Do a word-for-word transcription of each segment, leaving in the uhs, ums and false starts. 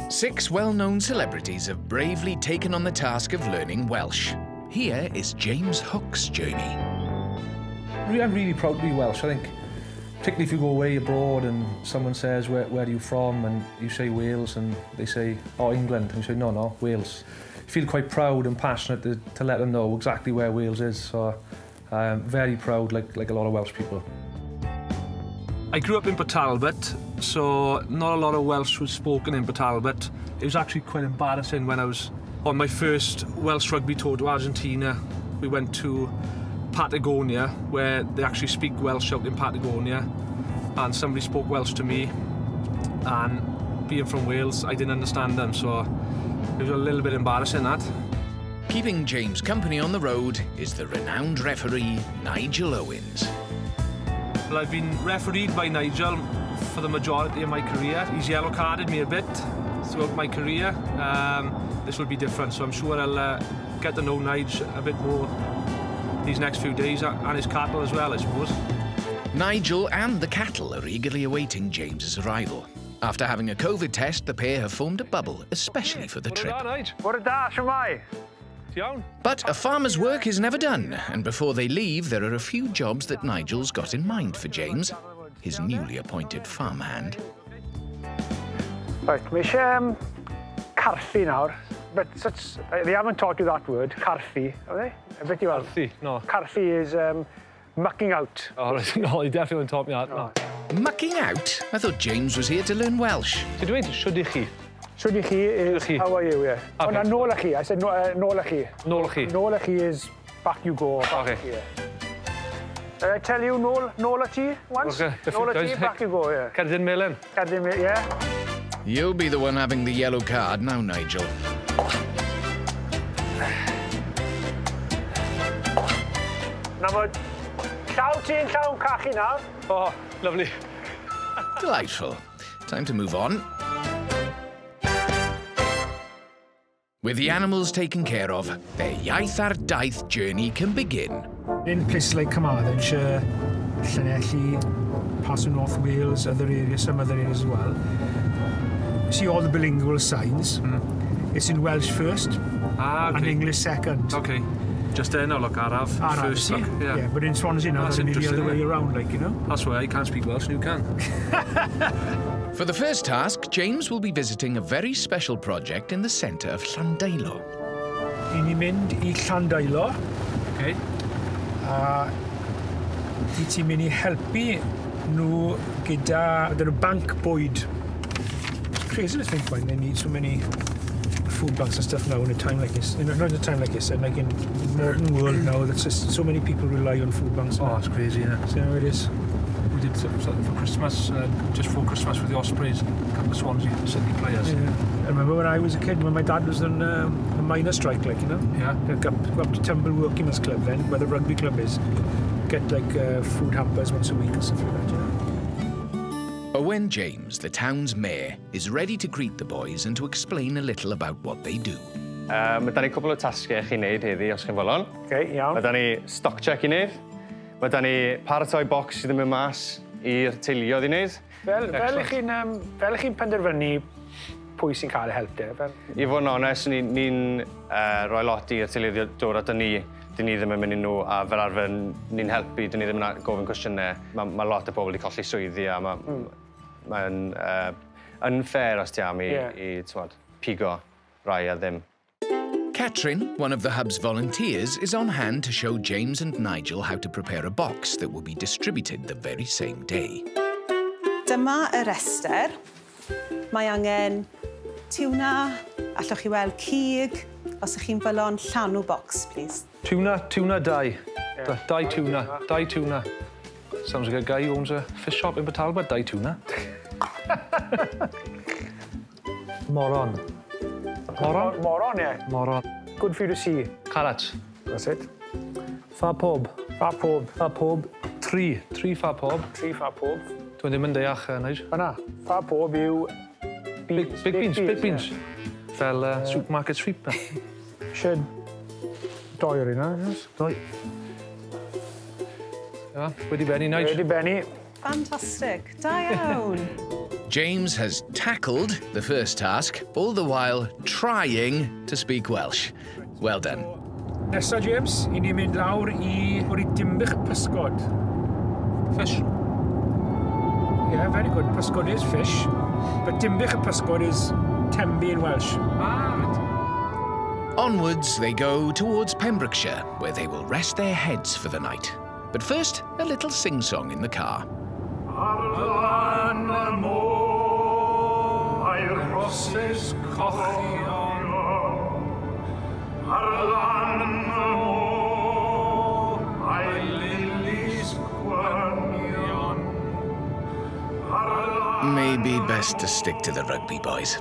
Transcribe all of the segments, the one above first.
Six well-known celebrities have bravely taken on the task of learning Welsh. Here is James Hook's journey. I'm really proud to be Welsh, I think. Particularly if you go away abroad and someone says, where, where are you from? And you say Wales and they say, oh, England. And you say, no, no, Wales. You feel quite proud and passionate to, to let them know exactly where Wales is. So I'm very proud, like, like a lot of Welsh people. I grew up in Port Talbot, so not a lot of Welsh was spoken in Port Talbot. It was actually quite embarrassing when I was on my first Welsh rugby tour to Argentina. We went to Patagonia, where they actually speak Welsh out in Patagonia, and somebody spoke Welsh to me, and being from Wales, I didn't understand them, so it was a little bit embarrassing, that. Keeping James company on the road is the renowned referee, Nigel Owens. Well, I've been refereed by Nigel for the majority of my career. He's yellow-carded me a bit throughout my career. Um, this will be different, so I'm sure I'll uh, get to know Nigel a bit more these next few days, and his cattle as well, I suppose. Nigel and the cattle are eagerly awaiting James's arrival. After having a COVID test, the pair have formed a bubble, especially for the trip. But a farmer's work is never done, and before they leave, there are a few jobs that Nigel's got in mind for James, his newly appointed farmhand. Right, we um, carfi now, but such, they haven't taught you that word, carfi, have they? I bet you have. Carfi, no. Carfi is um, mucking out. Oh, right. No, he definitely taught me that, no. Mucking out? I thought James was here to learn Welsh. Did you mean shwd Shwd chi is, how are you, yeah? Okay. Oh, no, nôl chi, I said no, uh, nôl chi. Nôl chi. Nôl chi is back you go, back okay. Here. Did I tell you nôl, nôl chi once? Okay. Nôl chi, back you go, yeah. Cerdyn Melyn. Cerdyn Melyn, yeah. You'll be the one having the yellow card now, Nigel. Now, llaw ti'n llawn cachu nawr. Oh, lovely. Delightful. Time to move on. With the animals taken care of, their iaith ar daith journey can begin. In places like Carmarthenshire, Llandeilo, parts of North Wales, other areas, some other areas as well, you see all the bilingual signs. Mm. It's in Welsh first, ah, okay. and English second. Okay. Just there now, look, Araf, Araf first look. Yeah. yeah, but in Swansea now, they're the other way around, like, you know? That's why I can't speak Welsh and you can. For the first task, James will be visiting a very special project in the centre of Llandeilo. I ni mynd I Llandeilo. Okay. A I ti mynd I helpu nhw gyda, gyda bank bwyd. It's crazy to think why they need so many food banks and stuff now in a time like this. In a, not in a time like this, and like in the modern world now, that's just so many people rely on food banks. Oh, it's crazy, yeah. So how it is. We did something for Christmas, uh, just for Christmas with the Ospreys, a couple of Swansea City players. Yeah. I remember when I was a kid, when my dad was on um, a minor strike, like, you know? Yeah. I'd go up, go up to Tenby Workingmen's Club then, where the rugby club is, get like uh, food hampers once a week and stuff like that, you know? Owen James, the town's mayor, is ready to greet the boys and to explain a little about what they do. Uh, Mae da ni cwbl o tasgau chi'n neud heddi, os chi'n fodlon. Okay, iawn. Mae da ni stock check i neud. Mae da ni paratoi bocs sydd yn mynd mas i'r teuluoedd i neud. Fel, fel ych chi'n um, chi penderfynu pwy sy'n cael ei help de? Fel... I fod yn onest, ni'n ni uh, rhoi lot i'r teuluoedd dod at ni. Dyn ni ddim yn mynd i nhw, a fel arfer ni'n helpu, dyn ni ddim yn gofyn cwestiynau. Mae ma lot o bobl wedi colli swyddi, a mae'n mm. ma uh, unfair os ti am i, yeah. i twad, pigo rai a ddim. Catrin, one of the hub's volunteers, is on hand to show James and Nigel how to prepare a box that will be distributed the very same day. Dyma y rester. Mae angen tuna, allwch chi weld cig, os ych chi'n fylon llanw box, please. Tuna, tuna, dau. Yeah. Dau tuna, dau tuna. Sounds like a guy who owns a fish shop in Port Talbot, dau tuna. Moron. Moron? Moron, yeah. Moron. Good for you to see. Carrots. That's it. Fa pob. Fa pob. Fa pob. Tri. Tri fa pob. Tri fa pob. Dwi'n ddim yn deall, uh, Nigel. Fanna. Fa pob yw... Big, big, big beans, big beans. Yeah. Fel uh, uh, supermarket sweep. Shed. Doi ar yna, yes? Doi. Ja, wedi benni, Nigel. Wedi benni. Fantastic. Da iawn. James has tackled the first task, all the while trying to speak Welsh. Well done. Nesa, James, i ni'n mynd lawr i o'r i dimbych pysgod. Fish. Yeah, very good. Pysgod is fish, but dimbych y pysgod is Tenby in Welsh. Ah, right. Onwards they go towards Pembrokeshire, where they will rest their heads for the night. But first, a little sing-song in the car. Lan Y Môr, a'r roses cochion. Ar Lan Y Môr, a'i lilies gwynion. Maybe best to stick to the rugby, boys.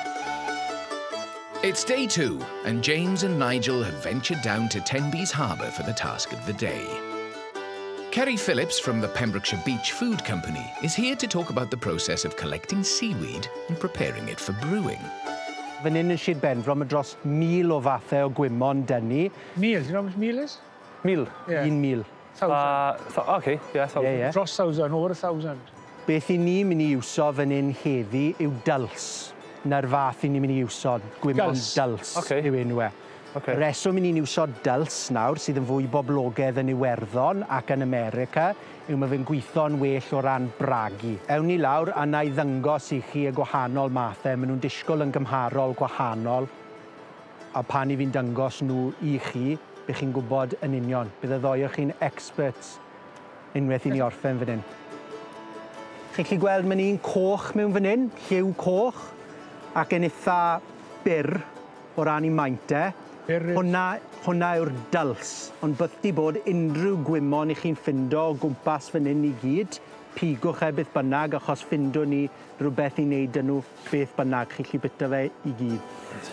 It's day two, and James and Nigel have ventured down to Tenby's harbour for the task of the day. Kerry Phillips from the Pembrokeshire Beach Food Company is here to talk about the process of collecting seaweed and preparing it for brewing. Fan hyn yn Sir Benfro, mae dros mil o fathau o gwymon dynnu. Meal, do you know how much meal is? Mil? Yeah. Un mil. Thousand. Uh, th OK, yeah, thousand. Yeah, yeah. Dros thousand, over a thousand. Beth i ni mynd i iwso fan hyn heddi yw dyls. Na'r fath i ni mynd i iwso, gwymon Dyls. dyls Okay. yw enw e. Okay. Reswm i ni'n iwso dyls nawr, sydd yn fwy boblogaidd yn Iwerddon ac yn America, yw mae fe'n gweithio'n well o ran bragu. Ewn ni lawr a na i ddangos i chi y gwahanol mathau. Maen nhw'n disgwyl yn gymharol gwahanol. A pan i fi'n dangos nhw i chi, bydd chi'n gwybod yn union. Bydd y ddoi o chi'n experts unwaith i ni orffen fan hyn. Chi'n gallu gweld mae'n un coch mewn fan hyn, lliw coch, ac yn eitha byr o ran i mainte. Hwna, hwna yw'r dyls, ond byth di bod unrhyw gwymon i chi'n ffindo o gwmpas fan hyn i gyd. Pigwch e beth bynnag, achos ffindo ni rhywbeth i wneud yn nhw beth bynnag. Chi'n gallu bita fe i gyd.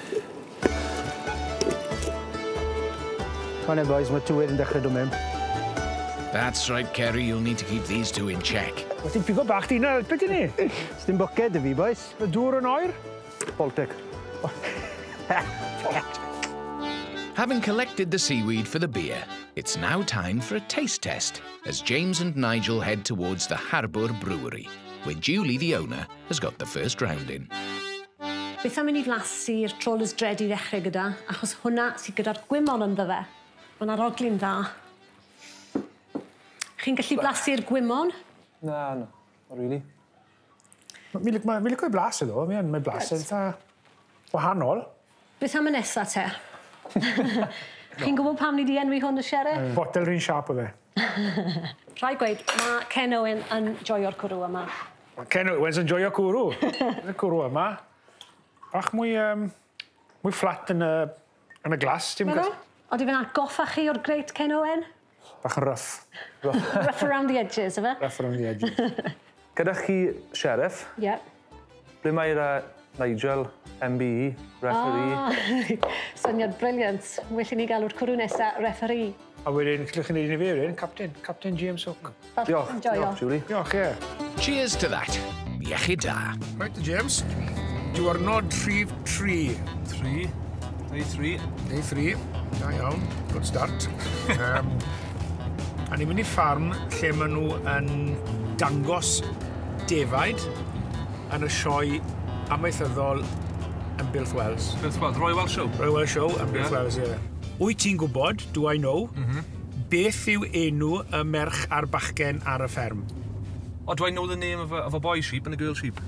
Come on then, boys, mae tywydd yn dechrau dod mewn. That's right, Kerry, you'll need to keep these two in check. Wyt ti'n pigo bach di na, beth i ni? Sdim bwced y fi, boys. Y dŵr yn oer? Baltic. Having collected the seaweed for the beer, it's now time for a taste test as James and Nigel head towards the Harbour brewery, where Julie, the owner, has got the first round in. Beth am i ni flasu'r trollers dred i ddechrau gyda, achos hwnna sydd gyda'r gwymon ynddo fe. Mae'n aroglyn dda. Chi'n gallu blasu'r gwymon? Na, no, not really. Mi licio i blas iddo, mi yn, mae blas yn eitha wahanol. Beth am y nesa te? Chi'n gwybod pam ni di enwi hwn y siarad? Botel rhywun siarp o fe. Rhaid gweud, mae Ken Owens yn joio'r cwrw yma. Ken Owens yn joio cwrw. Y cwrw yma. Bach mwy, um, mwy flat yn y, yn y glas. Meddwl? Oeddi fe'n atgoffa chi o'r great Ken Owens? Bach yn rough. Rough around the edges, efe? Rough around the edges. Gyda chi sheriff. Yep. Ble mae'r uh, Nigel, M B E, referee. Ah, syniad briliant. Well i ni galw'r cwrw nesa, referee. A wedyn, gallwch chi wneud un i fi wedyn, Captain, Captain James Hook. Diolch, diolch, Julie. Diolch, ie. Cheers to that. Iechyd da. Right, James. Diwrnod rhif tri. Three. Day three. Day three. Da iawn. Good start. um, a ni'n mynd i ffarm lle maen nhw yn dangos defaid yn y sioe amaethyddol yn Bilth Wells. Bilth Wells, Roy Welsh Show. Roy Welsh Show yn Bilth Yeah. Wells, ie. Wyt ti'n gwybod, do I know, Mhm. beth yw enw y merch a'r bachgen ar y fferm? Oh, do I know the name of a, of a boy sheep and a girl sheep?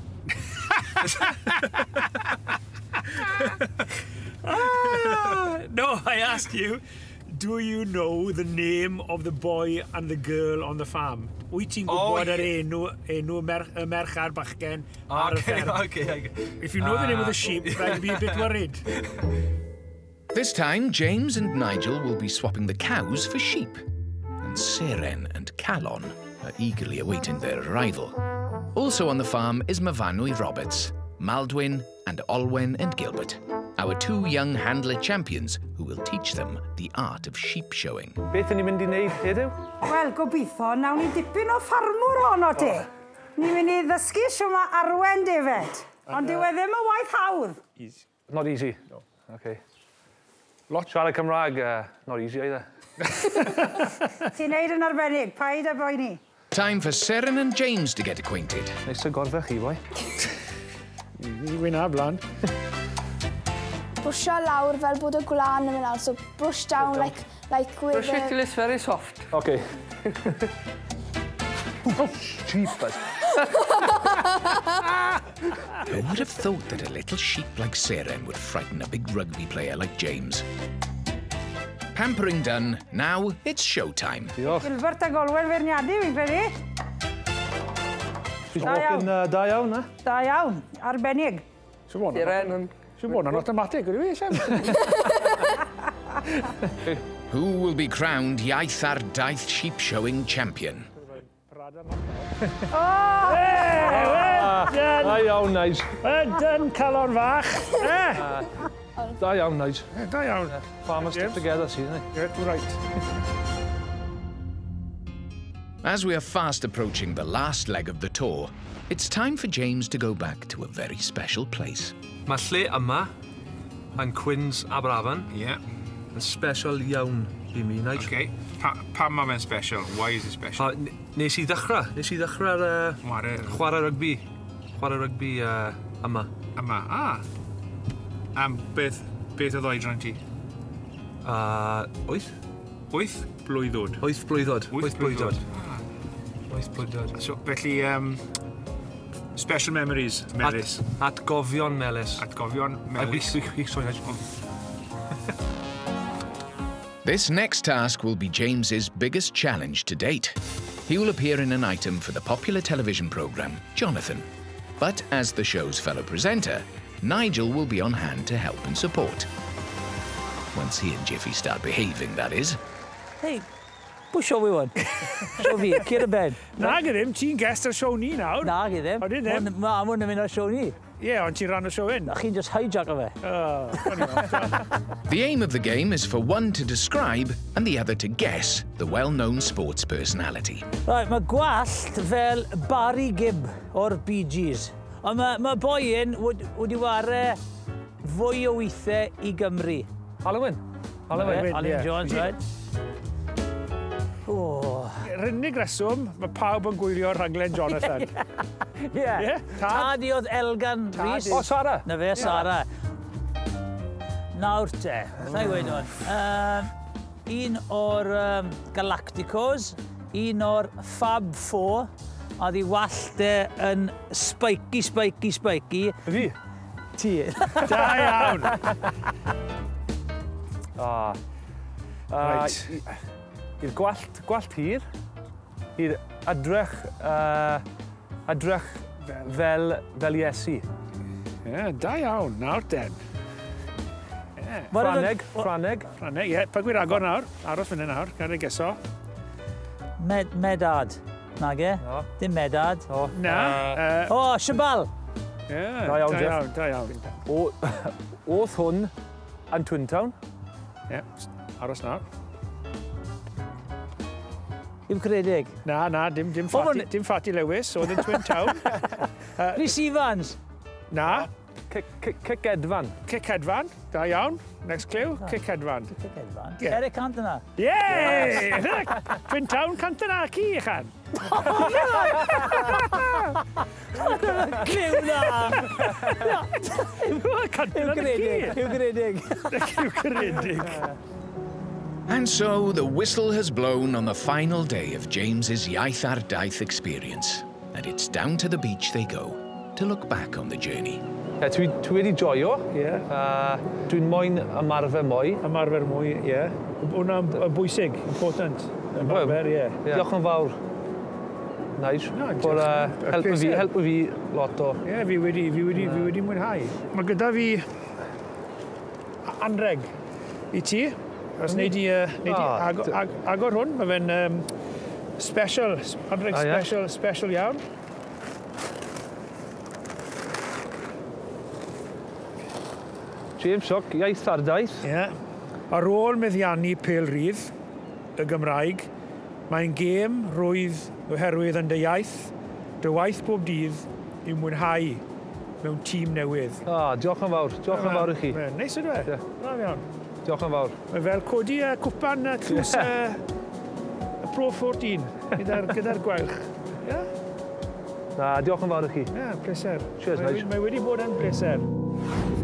Ah, no, I ask you, do you know the name of the boy and the girl on the farm? Wyt ti'n gwybod Oh, yr enw, enw mer, y merch a'r bachgen ar y Okay, fferm? okay, okay. If you know the name of the Ah, sheep, I'd be a bit worried. This time, James and Nigel will be swapping the cows for sheep. And Seren and Calon are eagerly awaiting their arrival. Also on the farm is Myfanwy Roberts, Maldwyn and Olwen and Gilbert, our two young handler champions who will teach them the art of sheep showing. Beth ni'n mynd i wneud heddiw? Wel, gobeithio, nawn ni dipyn o ffarmwr honno ti. Ni'n mynd i ddysgu sio ma arwen defed. Ond dyw e ddim y waith hawdd. Easy. Not easy. No. Okay. Lot siarad Cymraeg, uh, not easy either. Ti'n neud yn arbennig, paid a boi ni. Time for Seren and James to get acquainted. Nice to gorfod chi, boi. Ni wyna blan. Brwsio lawr fel bod y gwlan yn mynd lawr, so brush down like, like with Brush it till it's very soft. Okay. Oh, jeepers. Who would have thought that a little sheep like Seren would frighten a big rugby player like James? Pampering done, now it's showtime. Gilbert a Golwen feirniadu, fi'n credu. She's walking uh, da iawn, na? Da iawn, arbennig. Seren yn... Si'n bod yn automatic, ydw i, Sam? Who will be crowned Iaith ar Daith sheep showing champion? Da iawn, Nige. Wedyn, calon fach. Da iawn, Nige. Da iawn. Farmers stick together, see, they? Yeah, right. As we are fast approaching the last leg of the tour, it's time for James to go back to a very special place. Mae lle yma yn Quins Aberavon. Yeah. Yn special iawn i mi, Nige. Okay. Pa, pam mae fe'n special? Why is it special? A, nes i ddechrau, nes i ddechrau ar uh, Chwarae. chwarae rygbi. Chwarae rygbi uh, yma. Yma, ah. Am beth, beth oedd oedran ti? Uh, wyth? Wyth blwyddod. Wyth blwyddod. Wyth blwyddod. Ah. Wyth blwyddod. So, felly, um, special memories, Melys. At, atgofion Melys. Atgofion Melys. This next task will be James's biggest challenge to date. He will appear in an item for the popular television programme, Jonathan. But as the show's fellow presenter, Nigel will be on hand to help and support. Once he and Jiffy start behaving, that is. Hey, pwy show fi wan? Show fi, cyr y bed. Na gyda'n, ti'n guest ar show ni nawr. Na gyda'n. O, di ddim? Ma, mwyn yn mynd ar show ni. Ie, ond ti'n rhan o show un. Na chi'n just hijack o fe. Oh, funny enough. The aim of the game is for one to describe and the other to guess the well-known sports personality. Right, mae gwallt fel Barry Gibb o'r Bee Gees. Ond mae ma boi un wedi ware fwy o weithiau i Gymru. Halloween. Halloween, Halloween Jones, right? Oh. Yr unig reswm, mae pawb yn gwylio rhaglen Jonathan. Ie. Yeah. Tad i oedd Elgan Rhys. O, Sara. Na fe, Sara. Nawr te, beth gweud hwn? Um, un o'r um, Galacticos, un o'r Fab Four, a di wallte yn spiky, spiky, spiky. Fi? Ti. Da iawn. Ah. Right. I'r gwallt, gwallt hir, i'r adrech, uh, adrech fel, fel Iesu. Ie, da iawn, nawr den. Ffraneg, Ffraneg. Ffraneg, ie, pa gwir agor nawr, aros fyny nawr, gael ei geso. Med, medad, nag e? No. Dim medad. O. Na. O, Siabal. Ie, da iawn, Jeff. Da iawn, O, oedd hwn yn Twin Town. Ie, aros nawr. Dim credig. Na, na, dim, dim, ffati, dim ffati Lewis, oedd yn Twin Town. uh, Rhys Evans. Na. Cic Edfan. Cic Edfan, da iawn. Next clue, Cic Edfan. Cic Edfan. Yeah. Eric Cantona. Yay! Twin Town Cantona, ci i chan. Cliw na! Cantona na ci. Yw gredig. Yw gredig. And so the whistle has blown on the final day of James's Iaith ar Daith experience. And it's down to the beach they go to look back on the journey. Yeah, dwi, dwi wedi joio. Yeah. Uh, dwi'n moyn ymarfer mwy. Ymarfer mwy, ie. Yeah. Hwna'n bwysig, important. Ymarfer, ie. Yeah. Diolch yn fawr. Nige. No, For uh, helpu fi, helpu fi lot o. Ie, yeah, fi wedi, fi wedi, fi wedi mwynhau. Mae gyda fi anreg i ti. Os wneud i, uh, wneud i Ah, agor, ag, agor hwn, mae fe'n um, special, anreg Ah, ie? special, special iawn. James Shock, Iaith ar Daith. Ie. Yeah. Ar ôl meddiannu pêl-rydd y Gymraeg, mae'n gêm rwydd oherwydd yn dy iaith, dy waith bob dydd i mwynhau mewn tîm newydd. Ah, diolch yn fawr. Diolch yn fawr i chi. Neis ydw e? Braf iawn. Diolch yn fawr. Mae fel codi y cwpan y tlws y Pro fourteen. gyda'r gyda gwelch. Ie? Na, diolch yn fawr i chi. Ie, pleser. Cheers, Mae, Nige. mae wedi bod yn pleser.